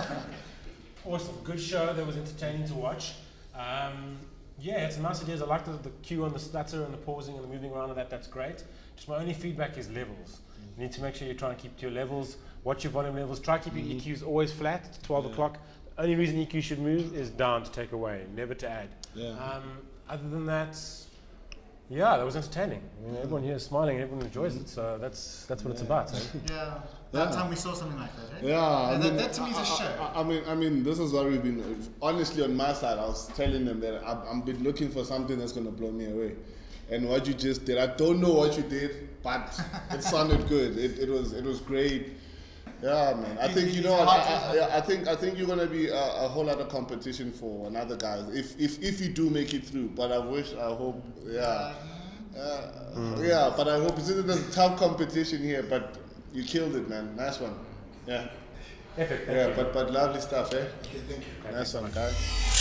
Awesome, good show. That was entertaining to watch. Yeah, it's nice ideas. I like the cue on the stutter and the pausing and the moving around and that. That's great. Just my only feedback is levels. You need to make sure you're trying to keep to your levels. Watch your volume levels. Try keeping EQs always flat. It's 12 o'clock. The only reason EQ should move is down to take away, never to add. Other than that, yeah, that was entertaining. I mean, everyone here is smiling, everyone enjoys it, so that's what it's about. Eh? Yeah, that time we saw something like that, eh? Yeah, and that to me is a show. I mean, this is what we've been. Honestly, on my side, I was telling them that I've been looking for something that's gonna blow me away, and what you just did, I don't know what you did, but it sounded good. It was great. Yeah, man. I think I think you're gonna be a whole lot of competition for another guys if you do make it through. But I hope, yeah. But I hope there's a tough competition here. But you killed it, man. Nice one. Yeah. Epic. Yeah, but lovely stuff, eh? Okay, thank you. Nice one, guys.